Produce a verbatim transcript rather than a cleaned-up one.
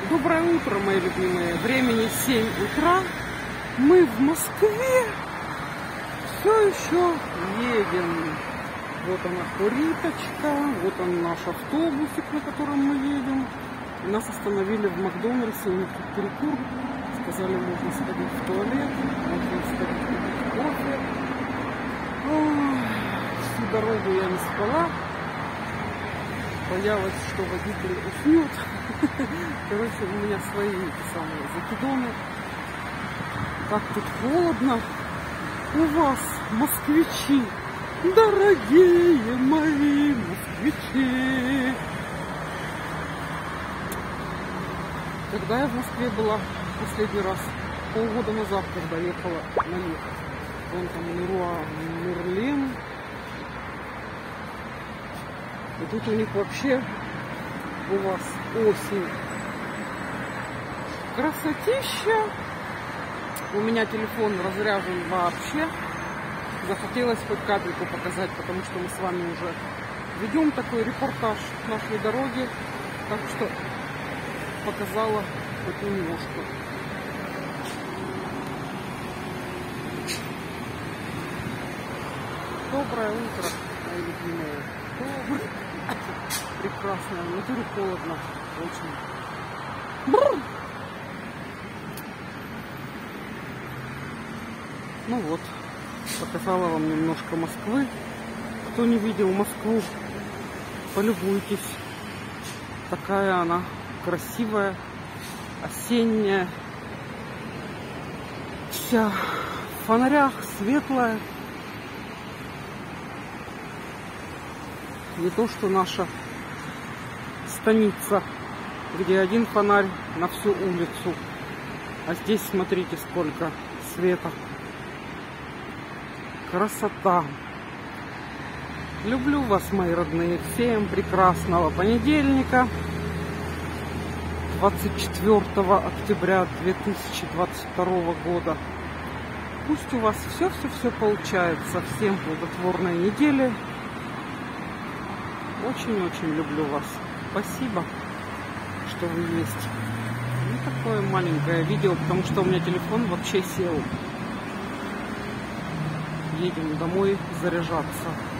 Доброе утро, мои любимые. Времени семь утра. Мы в Москве. Все еще едем. Вот она, Куриточка. Вот он наш автобусик, на котором мы едем. И нас остановили в Макдональдсе. У них тут перекур. Сказали, можно сходить в туалет. Можно сходить в кофе. Ой, всю дорогу я не спала. Боялась, что водитель уснет. Короче, у меня свои эти самые закидоны. Как тут холодно. У вас, москвичи, дорогие мои москвичи. Когда я в Москве была последний раз? Полгода назад, когда ехала на них. Вон там Леруа Мерлен. И тут у них вообще у вас осень. Красотища. У меня телефон разряжен вообще. Захотелось хоть капельку показать, потому что мы с вами уже ведем такой репортаж нашей дороги. Так что показала хоть немножко. Доброе утро, мои любимые. Доброе. Прекрасно. В натуре холодно. Очень. Бррр. Ну вот. Показала вам немножко Москвы. Кто не видел Москву, полюбуйтесь. Такая она красивая, осенняя. Вся в фонарях, светлая. Не то, что наша станица, где один фонарь на всю улицу. А здесь смотрите, сколько света. Красота. Люблю вас, мои родные. Всем прекрасного понедельника. двадцать четвёртого октября две тысячи двадцать второго года. Пусть у вас все-все-все получается. Всем плодотворной недели. Очень-очень люблю вас. Спасибо, что вы есть. Ну, такое маленькое видео, потому что у меня телефон вообще сел. Едем домой заряжаться.